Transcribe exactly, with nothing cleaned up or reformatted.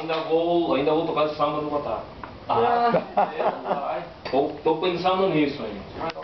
ainda vou, ainda vou tocar samba no Botafogo. Ah. É, vai. Tô, tô pensando nisso ainda.